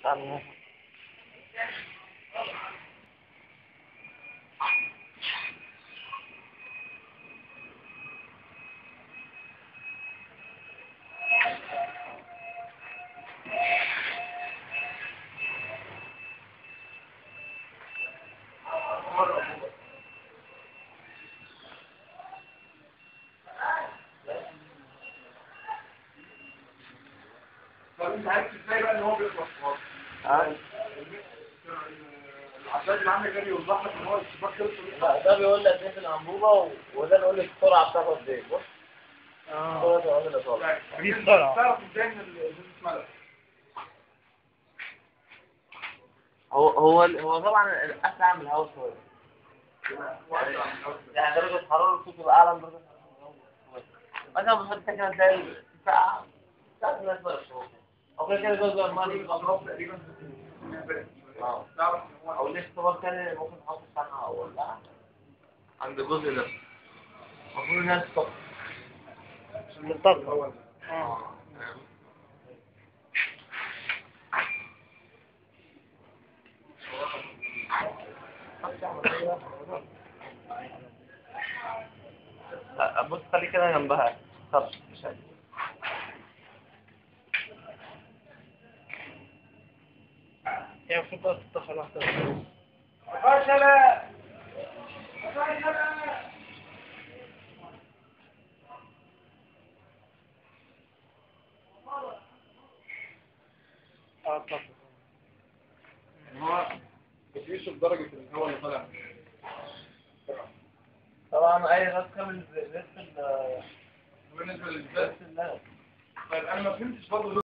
عنه. طب انت عارف ازاي بقى ان هو بيخلص خالص؟ العشاد اللي عندك ده بيوضح لك ان هو الشباك خلص. لا ده بيقول لك ايه في الانبوبه وده بيقول لك السرعه بتاعته قد ايه. بص دي السرعه. تعرف ازاي ان الازاز اتملى؟ هو طبعا اسرع من الهواء شويه. يعني درجه حرارته تبقى اعلى من درجه حراره الهواء. مثلا بنحط كده تلاقي ساعه الناس بقى او كده جزء المالي الاضراب تقريبا. او ليه اختبار تاني ممكن نحط الساعه اول لا عند الجزء ده المفروض الناس تطلع عشان الطاقه. بص خلي كده جنبها. طب مش عارف. هي المفروض تدخل واحدة. فشلة. طب هو بتقيسه بدرجة الهواء اللي طالع. طبعا اي غاز كامل بالنسبة للزيت. طيب انا ما فهمتش برضه